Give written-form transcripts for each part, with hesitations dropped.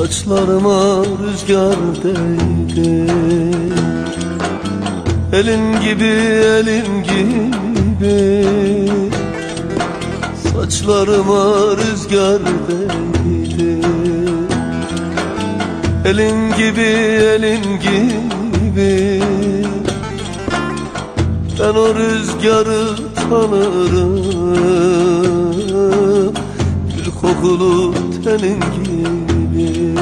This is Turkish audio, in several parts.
Saçlarıma rüzgar değdi, elin gibi elin gibi. Saçlarıma rüzgar değdi, elin gibi elin gibi. Ben o rüzgarı tanırım, gül kokulu tenin gibi.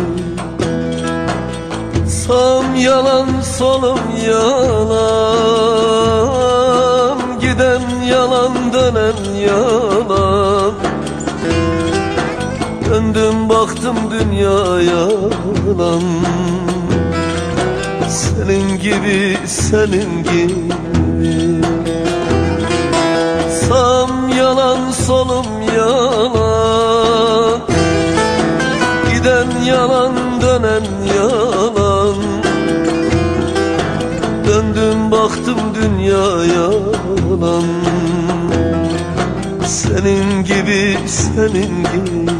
Sağım yalan, solum yalan, giden yalan, dönen yalan. Döndüm baktım dünya yalan, senin gibi, senin gibi. Sağım yalan, solum yalan, giden yalan, dönen yalan. Döndüm baktım dünya yalan, senin gibi, senin gibi.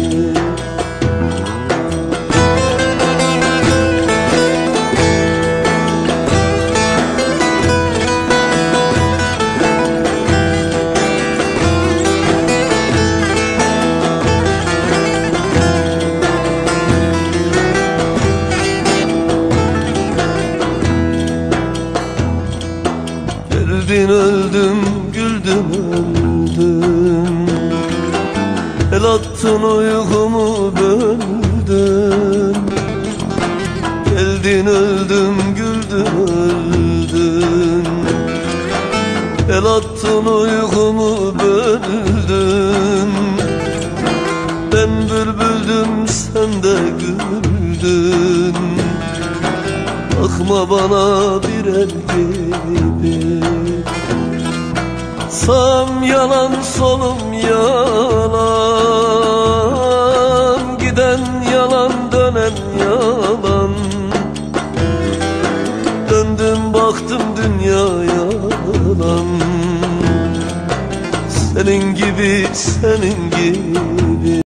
Geldin öldüm, güldüm öldüm, el attın uykumu böldün. Geldin öldüm, güldüm öldün, el attın uykumu böldün. Ben bülbüldüm, sen de güldün. Bakma bana bir el gibi. Sağım yalan, solum yalan, giden yalan, dönen yalan. Döndüm baktım dünya yalan, senin gibi, senin gibi.